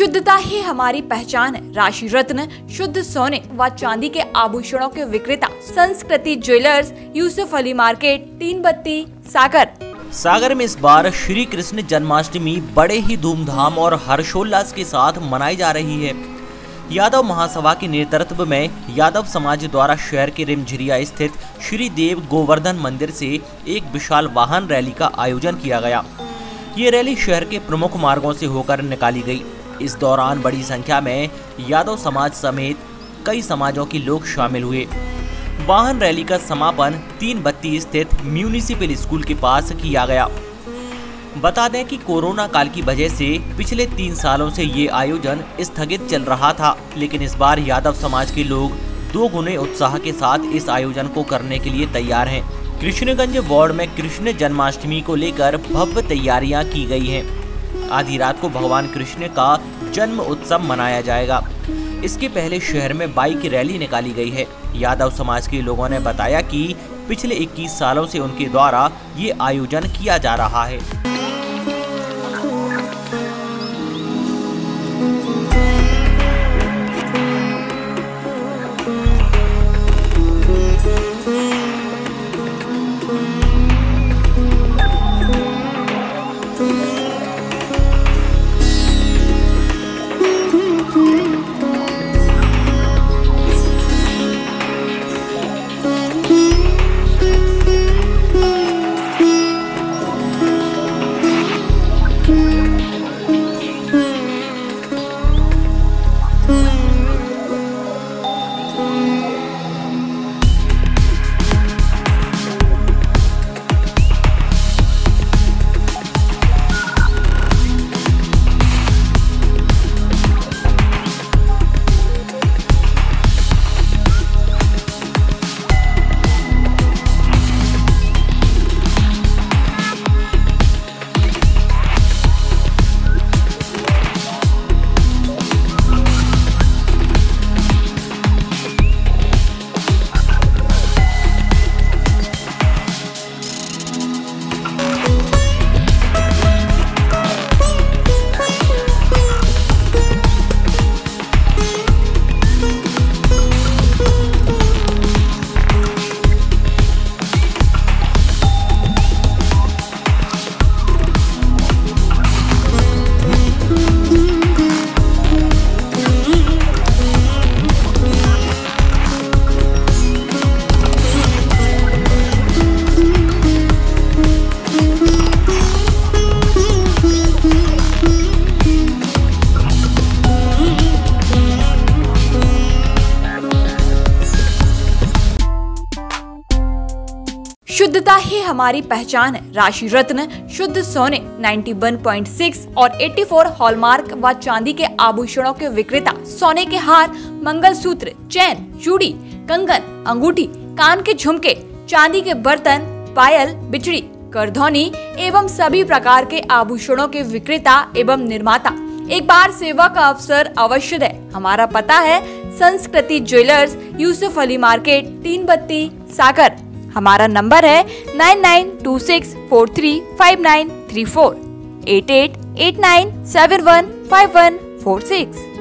शुद्धता ही हमारी पहचान है। राशि रत्न, शुद्ध सोने व चांदी के आभूषणों के विक्रेता संस्कृति ज्वेलर्स, यूसुफ अली मार्केट, 3 बत्ती, सागर। सागर में इस बार श्री कृष्ण जन्माष्टमी बड़े ही धूमधाम और हर्षोल्लास के साथ मनाई जा रही है। यादव महासभा के नेतृत्व में यादव समाज द्वारा शहर के रिमझिरिया स्थित श्री देव गोवर्धन मंदिर से एक विशाल वाहन रैली का आयोजन किया गया। ये रैली शहर के प्रमुख मार्गों से होकर निकाली गई। इस दौरान बड़ी संख्या में यादव समाज समेत कई समाजों के लोग शामिल हुए। वाहन रैली का समापन 3 बत्ती स्थित म्यूनिसिपल स्कूल के पास किया गया। बता दें कि कोरोना काल की वजह से पिछले 3 सालों से ये आयोजन स्थगित चल रहा था, लेकिन इस बार यादव समाज के लोग 2 गुने उत्साह के साथ इस आयोजन को करने के लिए तैयार हैं। कृष्णगंज वार्ड में कृष्ण जन्माष्टमी को लेकर भव्य तैयारियां की गई हैं। आधी रात को भगवान कृष्ण का जन्म उत्सव मनाया जाएगा। इसके पहले शहर में बाइक रैली निकाली गई है। यादव समाज के लोगों ने बताया कि पिछले 21 सालों से उनके द्वारा ये आयोजन किया जा रहा है। शुद्धता ही हमारी पहचान है। राशि रत्न, शुद्ध सोने, 91.6 और 84 हॉलमार्क व चांदी के आभूषणों के विक्रेता सोने के हार, मंगलसूत्र, चैन, चूड़ी, कंगन, अंगूठी, कान के झुमके, चांदी के बर्तन, पायल, बिछड़ी, करधौनी एवं सभी प्रकार के आभूषणों के विक्रेता एवं निर्माता। एक बार सेवा का अवसर अवश्य है। हमारा पता है संस्कृति ज्वेलर्स, यूसुफ अली मार्केट, 3 बत्ती, सागर। हमारा नंबर है 9926435934, 8889715146।